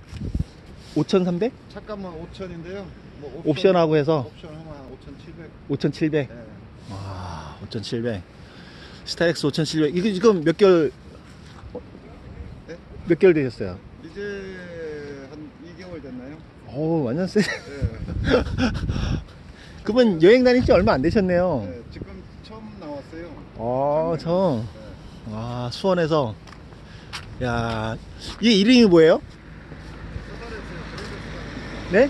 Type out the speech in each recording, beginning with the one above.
5,300? 차값만 5,000인데요. 뭐 옵션하고 해서 옵션하면 5,700. 5,700. 네. 와, 5,700. 스타렉스 5,700. 이거 지금 몇 개월 네? 몇 개월 되셨어요? 이제 한 2개월 됐나요? 오, 완전 세. 네. 그러면 여행 다닌 지 얼마 안 되셨네요. 네. 지금 처음 나왔어요. 아, 저. 네. 아, 수원에서. 야, 이 이름이 뭐예요? 네?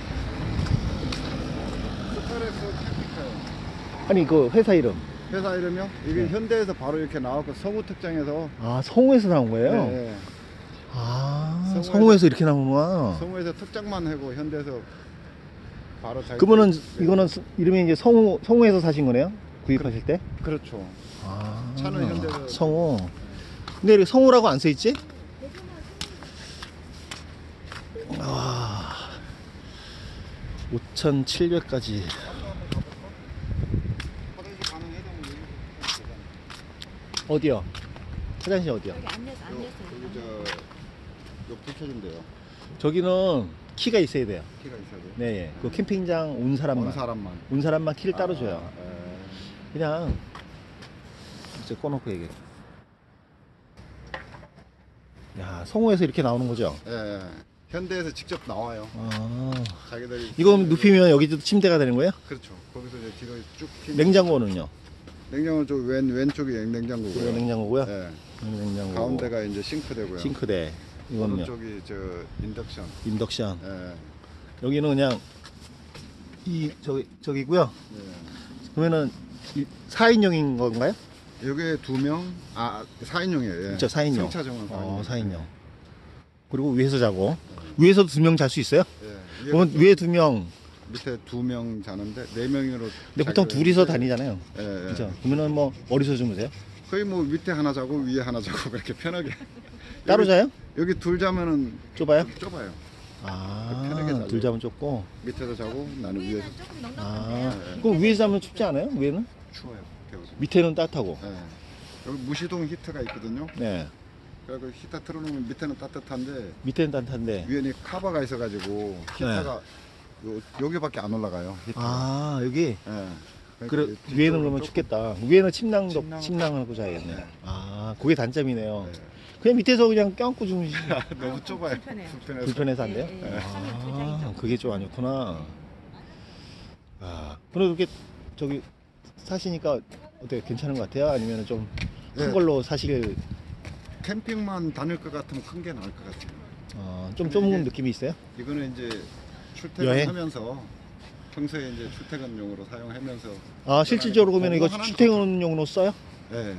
스타렉스 캠핑카요. 아니, 그 회사 이름. 회사 이름이요? 이게 네. 현대에서 바로 이렇게 나왔고 성우 특장에서. 아, 성우에서 나온 거예요? 네. 아, 성우에서 이렇게 나오는구나. 성우에서 특장만 하고 현대에서 바로 잘. 그러면은 이거는 이름이 이제 성우에서 사신 거네요? 구입하실 때? 그렇죠. 아, 차는 현대에서. 성우. 근데 이렇게 성우라고 안 써있지? 아, 5,700까지. 화장실 가능해도 어디요? 화장실 어디요? 여기 안 냈어요. 여기 저불 켜준대요. 저기는 키가 있어야 돼요. 키가 있어야 돼요. 네, 그 캠핑장 온 사람만. 온 사람만 키를 따로 줘요. 그냥 이제 꺼놓고 얘기해. 야, 성우에서 이렇게 나오는 거죠? 예. 현대에서 직접 나와요. 아, 자기들이. 이거 눕히면 여기도 침대가 되는 거예요? 그렇죠. 거기서 이제 뒤로 쭉 핀. 냉장고는요? 냉장고 쪽 왼쪽이 이거 냉장고고요. 냉장고고요? 예. 냉장고. 가운데가 이제 싱크대고요. 싱크대. 이거는요? 오른쪽이 저 인덕션. 인덕션. 예. 여기는 그냥 저기고요. 예. 그러면은 4인용인 건가요? 여기 2명, 4인용이에요. 예. 그렇죠, 4인용. 승차정은 4인용. 4인용. 그리고 위에서 자고. 위에서도 2명 잘 수 있어요? 예. 그러면 위에 2명. 밑에 2명 자는데 4명으로. 근데 보통 둘이서 다니잖아요. 예. 예. 그렇죠. 그러면은 뭐 어디서 주무세요? 거의 뭐 밑에 하나 자고 위에 하나 자고 그렇게 편하게. 따로 자요? 여기 둘 자면은 좁아요? 좁아요. 아, 편하게 자요. 둘 자면 좁고. 밑에서 자고 나는 위에서. 조금 아, 넉넉한데요. 그럼 위에서 자면 춥지 않아요? 위에는? 추워요. 겨울에. 밑에는 따뜻하고. 예. 여기 무시동 히터가 있거든요. 네. 그래서 히터 틀어놓으면 밑에는 따뜻한데 밑에는 따뜻한데. 위에는 카바가 있어가지고 히터가 여기밖에 안 올라가요. 히터. 아, 여기. 예. 그래, 뒤쪽으로 위에는 그러면 조금- 춥겠다. 위에는 침낭. 침낭하고 자야겠네. 네. 아, 그게 단점이네요. 네. 그냥 밑에서 그냥 껴안고 주무시지. 너무 좁아요. 불편해요. 불편해서. 불편해서 안 돼요? 예, 예. 아, 그게 좀 안 좋구나. 아, 그럼 이렇게 저기 사시니까 어떻게 괜찮은 것 같아요? 아니면 좀 큰 네. 걸로 사실 캠핑만 다닐 것 같으면 큰 게 나을 것 같아요. 좀 근데 좁은 이게- 느낌이 있어요? 이거는 이제 여행? 출퇴근하면서 평소에 이제 출퇴근용으로 사용하면서. 아, 실질적으로 그러면 이거 하나는 출퇴근용으로 써요? 예.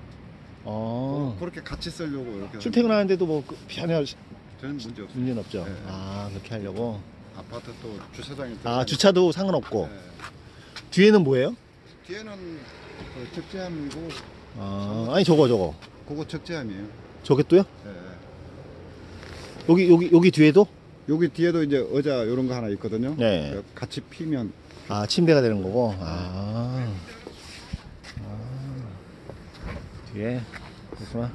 아, 그렇게 같이 쓰려고 이렇게. 출퇴근하는데도 뭐 편할 저는 문제 없어요. 문제는 없죠. 네. 아, 그렇게 하려고. 아파트 또 주차장에. 아, 주차도 상관없고. 예. 뒤에는 뭐예요? 뒤에는 그 적재함이고 아니 저거 그거 적재함이에요. 저게 또요? 예. 여기 뒤에도? 여기 뒤에도 이제 의자 이런 거 하나 있거든요. 네. 같이 피면. 아, 침대가 되는 거고. 뒤에 그렇구나.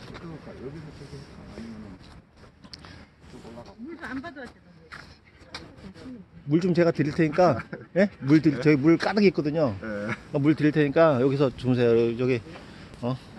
물도 안 받아왔죠. 물 좀 제가 드릴 테니까, 예? 저기 물 가득 있거든요. 예. 물 드릴 테니까 여기서 주무세요. 저기